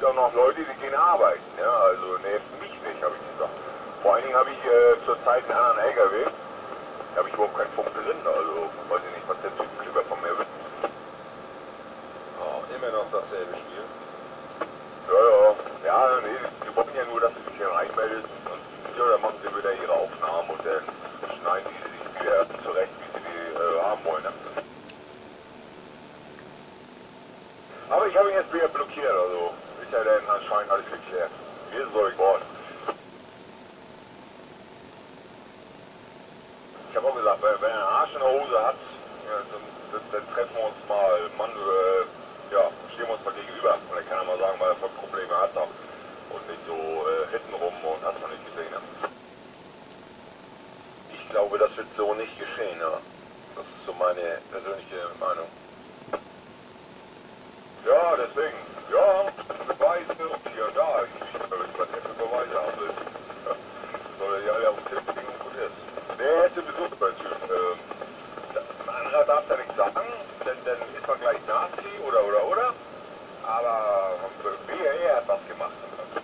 gibt auch noch Leute, die gehen arbeiten. Ja, also nervt mich nicht, habe ich gesagt. Vor allen Dingen habe ich zurzeit einen anderen LKW. Da habe ich überhaupt keinen Funk drin. Also weiß ich nicht, was der Typ lieber von mir will. Oh, immer noch dasselbe Spiel. Ja, ja, nee, die wollen ja nur, dass du dich hier reinmeldest und ja, dann machen sie wieder ihre Aufnahmen und dann schneiden die sich wieder zurecht, wie sie die haben wollen. Ne? Aber ich habe ihn jetzt wieder blockiert, also ist ja dann anscheinend alles geklärt. Mir ist es euch geworden. Ich habe auch gesagt, wenn er einen Arsch in der Hose hat, ja, dann treffen wir uns mal, Mann, ja, stehen wir uns mal gegenüber. Und dann kann er mal sagen, weil er voll Probleme hat noch. Und nicht so hintenrum und hast du nicht gesehen. Ne? Ich glaube, das wird so nicht geschehen, ja. Das ist so meine persönliche Meinung. Ja, deswegen. Ja, Beweise und hier und da. Ich weiß, was er für Beweise haben will. Ja. Soll er ja alle auf den Tisch bringen und gut ist. Der ist sowieso super Typ. Ein anderer darf da nichts sagen, denn dann ist man gleich Nazi oder. Aber er hat was gemacht.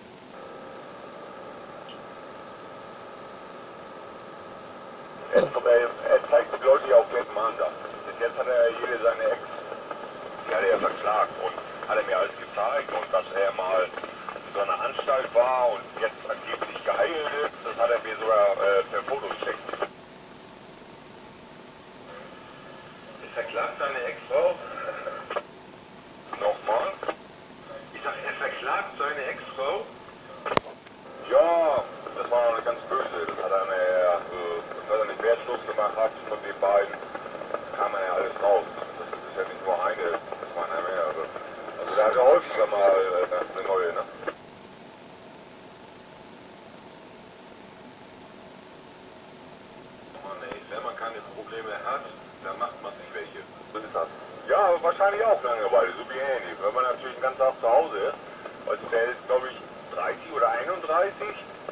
Er zeigt die Leute ja auch gerne mal an. Bis jetzt hat er jede seine Ex, die hat er verklagt und hat er mir alles gezeigt und dass er mal in so einer Anstalt war und jetzt angeblich geheilt ist, das hat er mir sogar per Foto geschickt. Er verklagt seine Ex-Frau? Nochmal? Ich sag, er verklagt seine Ex-Frau? Ja, das war noch ganz böse. Das hat er, dass er nicht wertlos gemacht hat von den beiden, kam er ja alles raus. Das ist ja nicht nur eine, das waren ja mehrere. Also der hat ja häufiger mal eine neue, ne? Mann, ey, wenn man keine Probleme hat, dann macht man sich welche. So ist das. Ja, wahrscheinlich auch Langeweile, so wie Andy. Wenn man natürlich den ganzen Tag zu Hause ist, also der ist glaube ich 30 oder 31,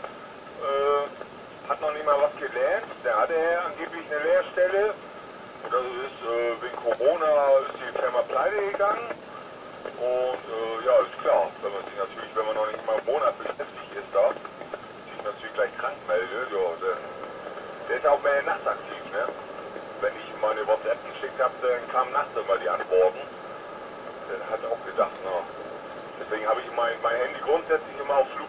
hat noch nicht mal was gelernt. Der hatte ja angeblich eine Lehrstelle. Das ist wegen Corona ist die Firma pleite gegangen. Und ja, ist klar, wenn man sich natürlich, wenn man noch nicht mal einen Monat beschäftigt ist da, sich natürlich gleich krank meldet, ja, der ist auch mehr nachtaktiv, ne? Wenn ich ihm meine WhatsApp geschickt habe, dann kamen nachts immer die Antworten. Dann hat er auch gedacht, na, deswegen habe ich mein Handy grundsätzlich immer auf Flug